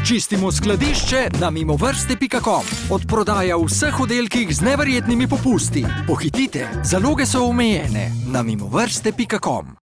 Čistimo skladišče na mimovrste.com. Odprodaja v vseh oddelkih z neverjetnimi popusti. Pohitite, zaloge so omejene na mimovrste.com.